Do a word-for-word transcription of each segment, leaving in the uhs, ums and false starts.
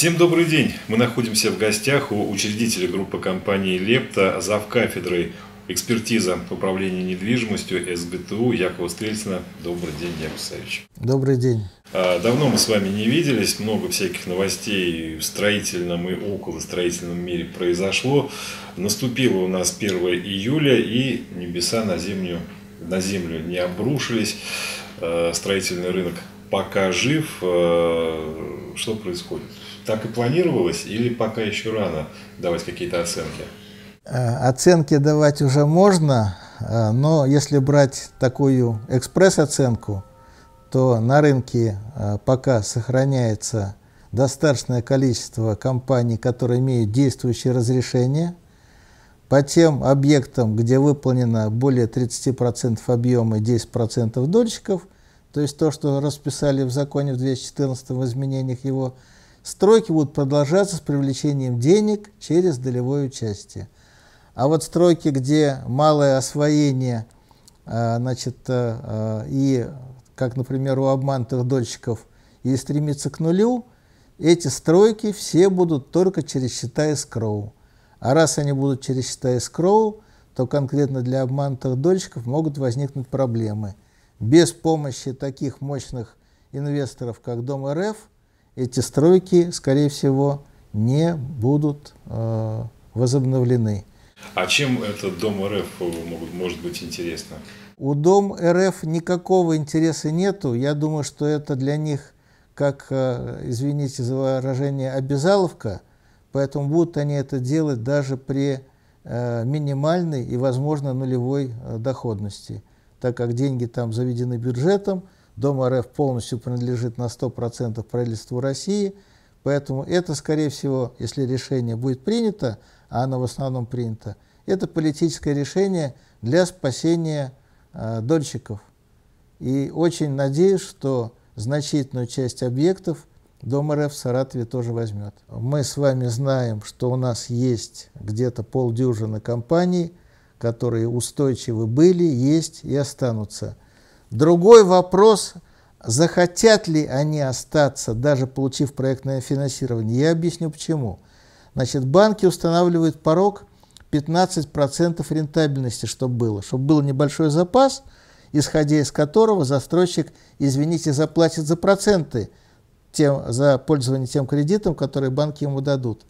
Всем добрый день! Мы находимся в гостях у учредителя группы компании «Лепта», завкафедрой экспертиза управления недвижимостью эс гэ тэ у Якова Стрельцина. Добрый день, Яков Савич. Добрый день. Давно мы с вами не виделись, много всяких новостей в строительном и околостроительном мире произошло. Наступило у нас первое июля, и небеса на землю, на землю не обрушились. Строительный рынок пока жив. Что происходит? Так и планировалось или пока еще рано давать какие-то оценки? Оценки давать уже можно, но если брать такую экспресс-оценку, то на рынке пока сохраняется достаточное количество компаний, которые имеют действующие разрешения. По тем объектам, где выполнено более тридцати процентов объема и десяти процентов дольщиков, то есть то, что расписали в законе в две тысячи четырнадцатом в изменениях его, стройки будут продолжаться с привлечением денег через долевое участие. А вот стройки, где малое освоение, значит, и, как, например, у обманутых дольщиков, и стремится к нулю, эти стройки все будут только через счета эскроу. А раз они будут через счета эскроу, то конкретно для обманутых дольщиков могут возникнуть проблемы. Без помощи таких мощных инвесторов, как Дом эр эф, эти стройки, скорее всего, не будут э, возобновлены. А чем этот Дом эр эф может, может быть интересно? У Дом эр эф никакого интереса нету. Я думаю, что это для них, как, э, извините за выражение, обязаловка. Поэтому будут они это делать даже при э, минимальной и, возможно, нулевой э, доходности. Так как деньги там заведены бюджетом, Дом эр эф полностью принадлежит на сто процентов правительству России, поэтому это, скорее всего, если решение будет принято, а оно в основном принято, это политическое решение для спасения э, дольщиков. И очень надеюсь, что значительную часть объектов Дом эр эф в Саратове тоже возьмет. Мы с вами знаем, что у нас есть где-то полдюжины компаний, которые устойчивы были, есть и останутся. Другой вопрос, захотят ли они остаться, даже получив проектное финансирование. Я объясню почему. Значит, банки устанавливают порог пятнадцать процентов рентабельности, чтобы было. Чтобы был небольшой запас, исходя из которого застройщик, извините, заплатит за проценты тем, за пользование тем кредитом, который банки ему дадут.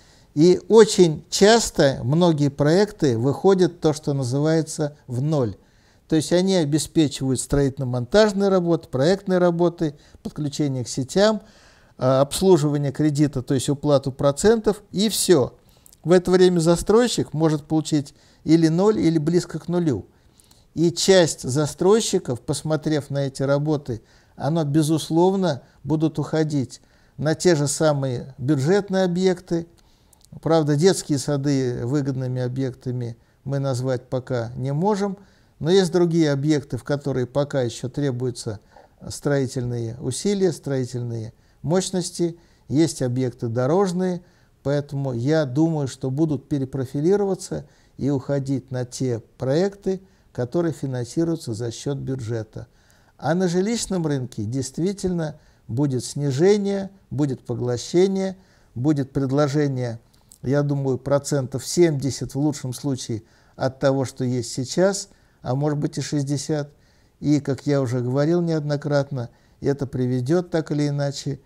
И очень часто многие проекты выходят то, что называется в ноль. То есть они обеспечивают строительно-монтажные работы, проектные работы, подключение к сетям, обслуживание кредита, то есть уплату процентов, и все. В это время застройщик может получить или ноль, или близко к нулю. И часть застройщиков, посмотрев на эти работы, оно, безусловно, будут уходить на те же самые бюджетные объекты. Правда, детские сады выгодными объектами мы назвать пока не можем, но есть другие объекты, в которые пока еще требуются строительные усилия, строительные мощности, есть объекты дорожные, поэтому я думаю, что будут перепрофилироваться и уходить на те проекты, которые финансируются за счет бюджета. А на жилищном рынке действительно будет снижение, будет поглощение, будет предложение, я думаю, процентов семьдесят в лучшем случае от того, что есть сейчас, а может быть и шестьдесят. И, как я уже говорил неоднократно, это приведет так или иначе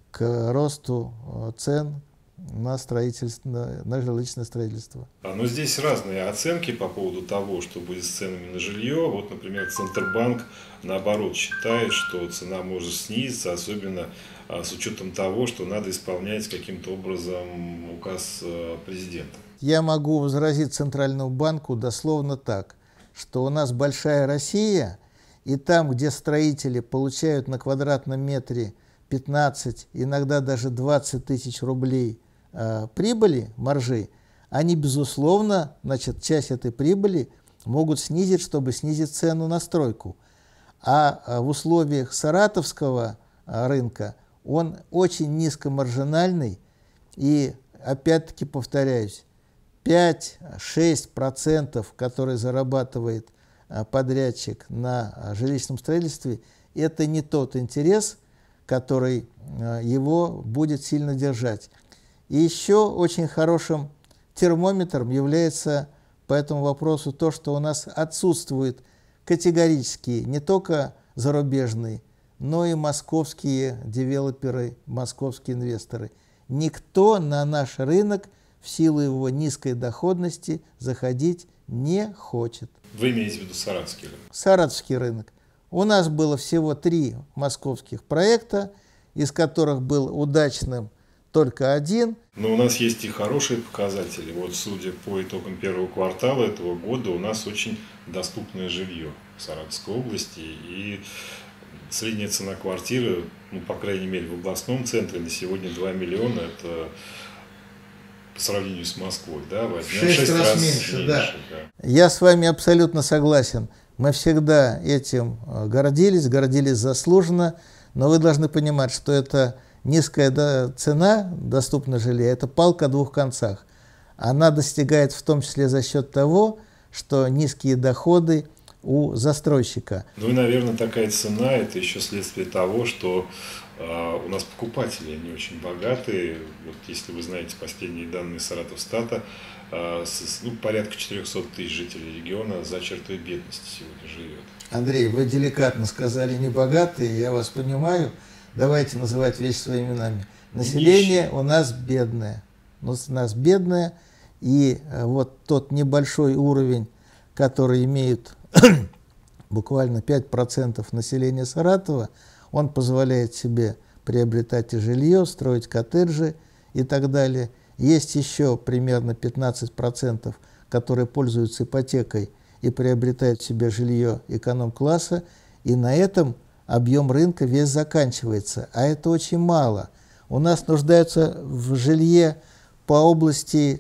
к росту цен на строительство, на жилищное строительство. Но здесь разные оценки по поводу того, что будет с ценами на жилье. Вот, например, Центробанк наоборот считает, что цена может снизиться, особенно с учетом того, что надо исполнять каким-то образом указ президента. Я могу возразить Центральному банку дословно так, что у нас большая Россия, и там, где строители получают на квадратном метре пятнадцать, иногда даже двадцать тысяч рублей э, прибыли, маржи, они, безусловно, значит, часть этой прибыли могут снизить, чтобы снизить цену на стройку. А э, в условиях саратовского э, рынка он очень низкомаржинальный, и, опять-таки, повторяюсь, пять-шесть процентов, которые зарабатывает подрядчик на жилищном строительстве, это не тот интерес, который его будет сильно держать. И еще очень хорошим термометром является по этому вопросу то, что у нас отсутствуют категорически не только зарубежные, но и московские девелоперы, московские инвесторы. Никто на наш рынок в силу его низкой доходности заходить не хочет. Вы имеете в виду саратовский рынок? Саратовский рынок. У нас было всего три московских проекта, из которых был удачным только один. Но у нас есть и хорошие показатели. Вот судя по итогам первого квартала этого года, у нас очень доступное жилье в Саратовской области. И средняя цена квартиры, ну, по крайней мере, в областном центре на сегодня два миллиона. Это по сравнению с Москвой, да, в шесть раз меньше, да. да. Я с вами абсолютно согласен. Мы всегда этим гордились, гордились заслуженно, но вы должны понимать, что это низкая да, цена доступного жилья – это палка о двух концах. Она достигает в том числе за счет того, что низкие доходы у застройщика. Ну и, наверное, такая цена – это еще следствие того, что э, у нас покупатели не очень богатые. Вот если вы знаете последние данные Саратовстата, э, с, ну, порядка четырехсот тысяч жителей региона за чертой бедности сегодня живет. Андрей, вы деликатно сказали не богатые, я вас понимаю. Давайте называть вещи своими именами. Население Нищие. у нас бедное. У нас бедное, и вот тот небольшой уровень, который имеют буквально пять процентов населения Саратова, он позволяет себе приобретать и жилье, строить коттеджи и так далее. Есть еще примерно пятнадцать процентов, которые пользуются ипотекой и приобретают себе жилье эконом-класса, и на этом объем рынка весь заканчивается, а это очень мало. У нас нуждаются в жилье по области,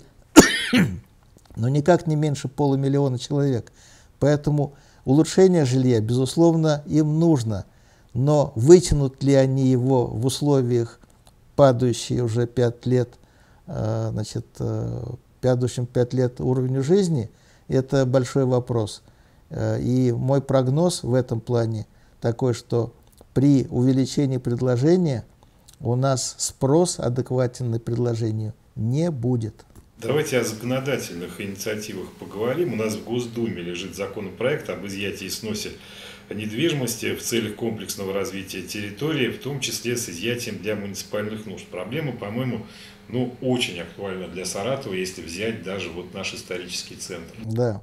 но никак не меньше полумиллиона человек. Поэтому улучшение жилья, безусловно, им нужно. Но вытянут ли они его в условиях падающей уже пять лет, значит, падающим пять лет уровню жизни, это большой вопрос. И мой прогноз в этом плане такой, что при увеличении предложения у нас спрос адекватный предложению не будет. Давайте о законодательных инициативах поговорим. У нас в Госдуме лежит законопроект об изъятии и сносе недвижимости в целях комплексного развития территории, в том числе с изъятием для муниципальных нужд. Проблема, по-моему, ну, очень актуальна для Саратова, если взять даже вот наш исторический центр. Да.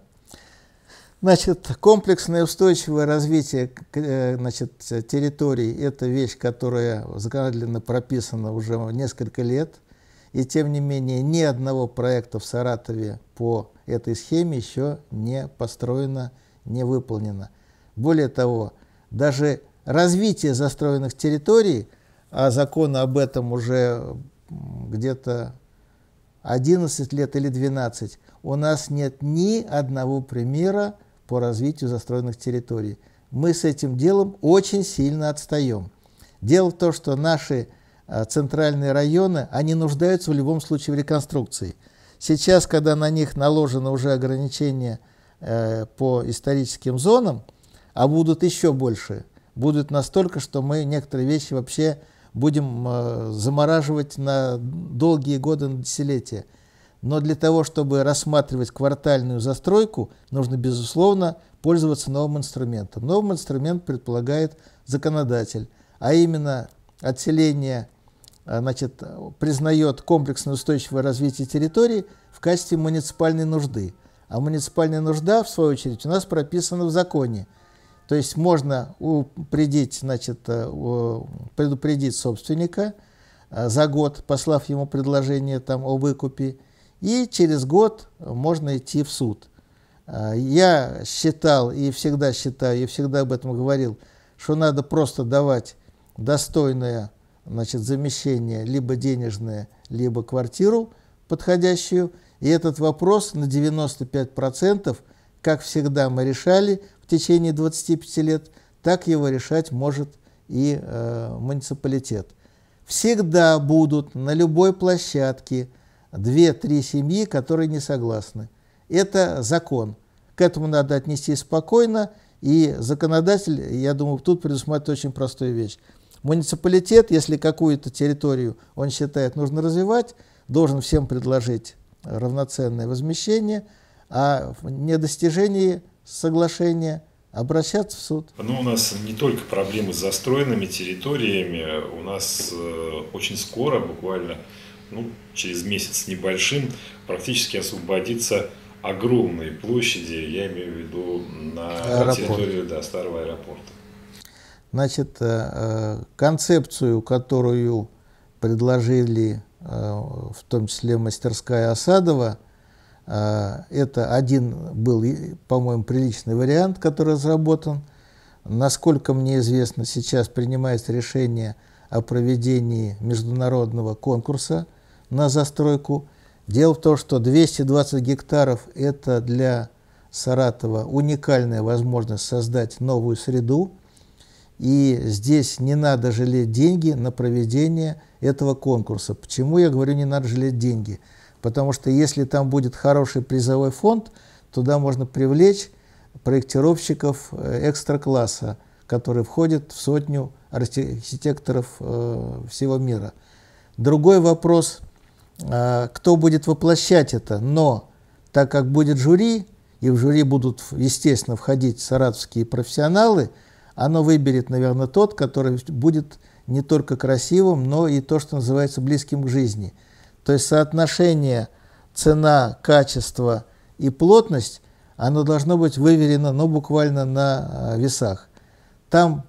Значит, комплексное устойчивое развитие значит, территорий – это вещь, которая законодательно прописана уже несколько лет. И тем не менее, ни одного проекта в Саратове по этой схеме еще не построено, не выполнено. Более того, даже развитие застроенных территорий, а закон об этом уже где-то одиннадцать лет или двенадцать, у нас нет ни одного примера по развитию застроенных территорий. Мы с этим делом очень сильно отстаем. Дело в том, что наши центральные районы, они нуждаются в любом случае в реконструкции. Сейчас, когда на них наложено уже ограничения э, по историческим зонам, а будут еще больше, будут настолько, что мы некоторые вещи вообще будем э, замораживать на долгие годы, на десятилетия. Но для того, чтобы рассматривать квартальную застройку, нужно, безусловно, пользоваться новым инструментом. Новым инструмент предполагает законодатель, а именно отселение, значит, признает комплексное устойчивое развитие территории в качестве муниципальной нужды. А муниципальная нужда, в свою очередь, у нас прописана в законе. То есть можно упредить, значит, предупредить собственника за год, послав ему предложение там, о выкупе, и через год можно идти в суд. Я считал и всегда считаю, и всегда об этом говорил, что надо просто давать достойное, значит, замещение, либо денежное, либо квартиру подходящую. И этот вопрос на девяносто пять процентов, как всегда мы решали в течение двадцати пяти лет, так его решать может и э, муниципалитет. Всегда будут на любой площадке две-три семьи, которые не согласны. Это закон. К этому надо отнестись спокойно, и законодатель, я думаю, тут предусматривает очень простую вещь. Муниципалитет, если какую-то территорию он считает нужно развивать, должен всем предложить равноценное возмещение, а в недостижении соглашения обращаться в суд. Но у нас не только проблемы с застроенными территориями, у нас э, очень скоро, буквально ну, через месяц с небольшим, практически освободится огромные площади, я имею в виду на Аэропорт. территории да, старого аэропорта. Значит, концепцию, которую предложили в том числе мастерская Осадова, это один был, по-моему, приличный вариант, который разработан. Насколько мне известно, сейчас принимается решение о проведении международного конкурса на застройку. Дело в том, что двести двадцать гектаров – это для Саратова уникальная возможность создать новую среду. И здесь не надо жалеть деньги на проведение этого конкурса. Почему я говорю, не надо жалеть деньги? Потому что если там будет хороший призовой фонд, туда можно привлечь проектировщиков экстра-класса, которые входят в сотню архитекторов всего мира. Другой вопрос, кто будет воплощать это. Но так как будет жюри, и в жюри будут, естественно, входить саратовские профессионалы, оно выберет, наверное, тот, который будет не только красивым, но и то, что называется близким к жизни. То есть соотношение цена, качество и плотность, оно должно быть выверено ну, буквально на весах. Там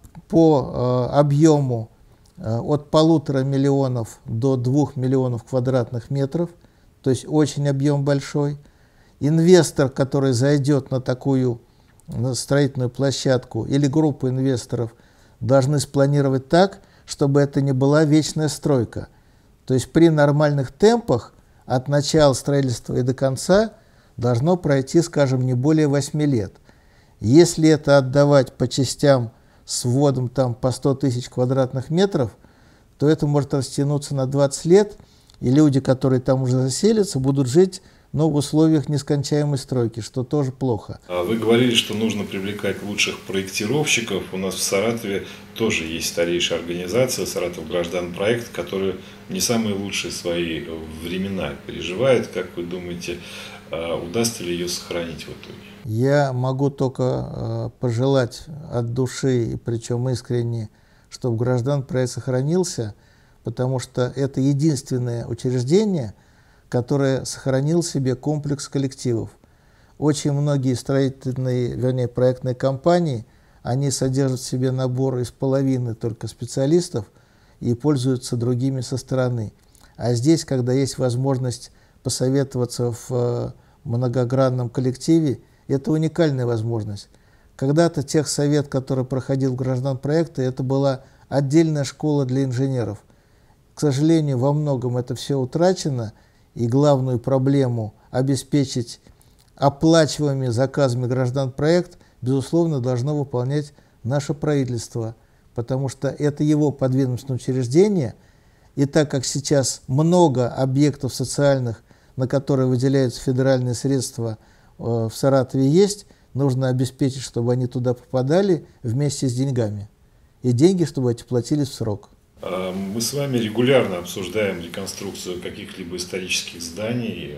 по э, объему э, от полутора миллионов до двух миллионов квадратных метров, то есть очень объем большой. Инвестор, который зайдет на такую на строительную площадку или группу инвесторов, должны спланировать так, чтобы это не была вечная стройка. То есть при нормальных темпах от начала строительства и до конца должно пройти, скажем, не более восьми лет. Если это отдавать по частям с вводом там по сто тысяч квадратных метров, то это может растянуться на двадцать лет, и люди, которые там уже заселятся, будут жить но в условиях нескончаемой стройки, что тоже плохо. Вы говорили, что нужно привлекать лучших проектировщиков. У нас в Саратове тоже есть старейшая организация «Саратов Гражданпроект», которая не самые лучшие свои времена переживает. Как вы думаете, удастся ли ее сохранить в итоге? Я могу только пожелать от души, и причем искренне, чтобы Гражданпроект сохранился, потому что это единственное учреждение, которое сохранил в себе комплекс коллективов. Очень многие строительные, вернее, проектные компании, они содержат в себе набор из половины только специалистов и пользуются другими со стороны. А здесь, когда есть возможность посоветоваться в многогранном коллективе, это уникальная возможность. Когда-то техсовет, который проходил в Гражданпроекте, это была отдельная школа для инженеров. К сожалению, во многом это все утрачено, и главную проблему обеспечить оплачиваемыми заказами Гражданпроект, безусловно, должно выполнять наше правительство, потому что это его подведомственное учреждение, и так как сейчас много объектов социальных, на которые выделяются федеральные средства, в Саратове есть, нужно обеспечить, чтобы они туда попадали вместе с деньгами. И деньги, чтобы эти платились в срок. Мы с вами регулярно обсуждаем реконструкцию каких-либо исторических зданий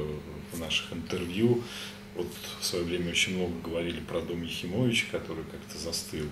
в наших интервью. Вот в свое время очень много говорили про дом Ехимовича, который как-то застыл,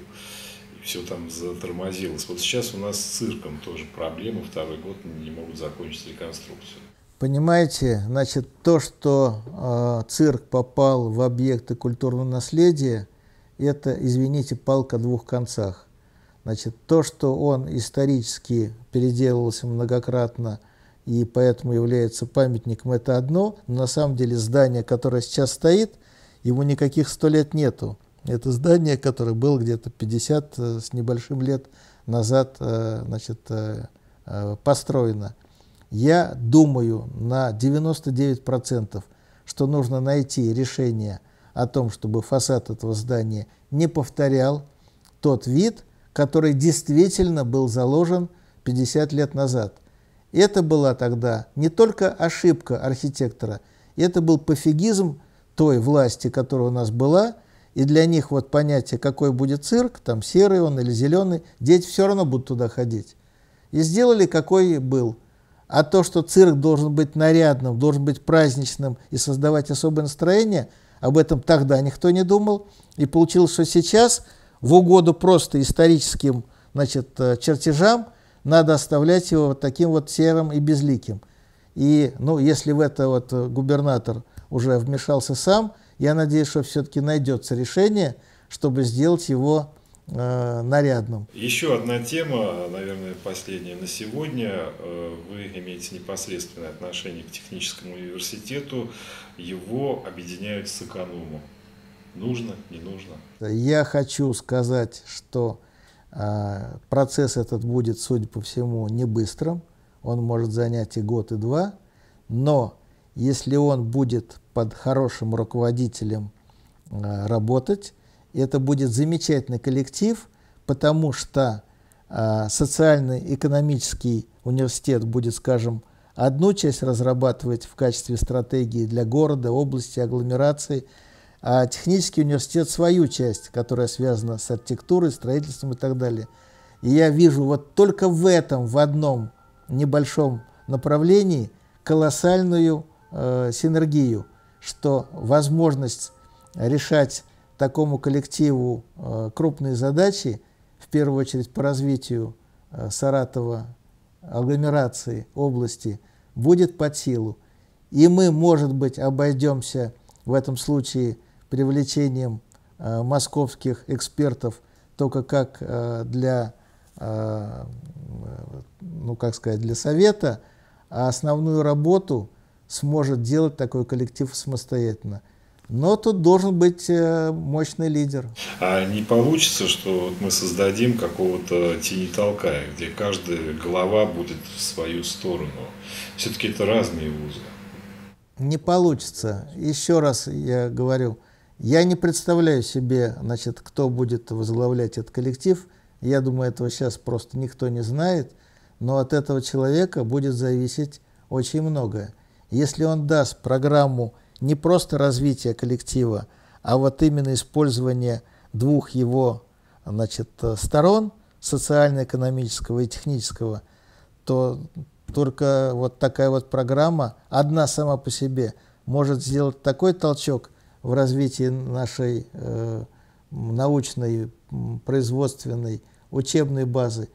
и все там затормозилось. Вот сейчас у нас с цирком тоже проблемы, второй год не могут закончить реконструкцию. Понимаете, значит, то, что э, цирк попал в объекты культурного наследия, это, извините, палка о двух концах. Значит, то, что он исторически переделывался многократно и поэтому является памятником, это одно, но на самом деле здание, которое сейчас стоит, ему никаких сто лет нету. Это здание, которое было где-то пятьдесят с небольшим лет назад, значит, построено. Я думаю на девяносто девять процентов, что нужно найти решение о том, чтобы фасад этого здания не повторял тот вид, который действительно был заложен пятьдесят лет назад. Это была тогда не только ошибка архитектора, это был пофигизм той власти, которая у нас была, И для них вот понятие, какой будет цирк, там серый он или зеленый, дети все равно будут туда ходить. И сделали, какой был. А то, что цирк должен быть нарядным, должен быть праздничным и создавать особое настроение, об этом тогда никто не думал. И получилось, что сейчас в угоду просто историческим, значит, чертежам надо оставлять его вот таким вот серым и безликим. И, ну, если в это вот губернатор уже вмешался сам, я надеюсь, что все-таки найдется решение, чтобы сделать его э, нарядным. Еще одна тема, наверное, последняя на сегодня. Вы имеете непосредственное отношение к техническому университету. Его объединяют с экономом. Нужно, не нужно? Я хочу сказать, что э, процесс этот будет, судя по всему, не быстрым. Он может занять и год, и два. Но если он будет под хорошим руководителем э, работать, это будет замечательный коллектив, потому что э, социально-экономический университет будет, скажем, одну часть разрабатывать в качестве стратегии для города, области, агломерации, а технический университет свою часть, которая связана с архитектурой, строительством и так далее. И я вижу вот только в этом, в одном небольшом направлении колоссальную э, синергию, что возможность решать такому коллективу э, крупные задачи, в первую очередь по развитию э, Саратова, агломерации, области, будет под силу. И мы, может быть, обойдемся в этом случае привлечением э, московских экспертов только как э, для, э, ну, как сказать, для совета, а основную работу сможет делать такой коллектив самостоятельно. Но тут должен быть э, мощный лидер. А не получится, что мы создадим какого-то тени-толкая, где каждая глава будет в свою сторону? Все-таки это разные вузы. Не получится. Еще раз я говорю, я не представляю себе, значит, кто будет возглавлять этот коллектив. Я думаю, этого сейчас просто никто не знает. Но от этого человека будет зависеть очень многое. Если он даст программу не просто развития коллектива, а вот именно использование двух его, значит, сторон, социально-экономического и технического, то только вот такая вот программа, одна сама по себе, может сделать такой толчок в развитии нашей э, научной, производственной, учебной базы,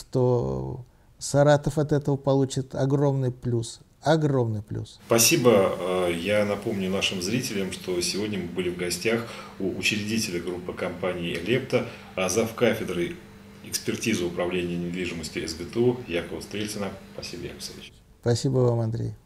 что Саратов от этого получит огромный плюс. Огромный плюс. Спасибо. Я напомню нашим зрителям, что сегодня мы были в гостях у учредителя группы компании «Лепта», а завкафедрой экспертизы управления недвижимостью эс гэ тэ у Якова Стрельцина. Спасибо, Яков Алексеевич. Спасибо вам, Андрей.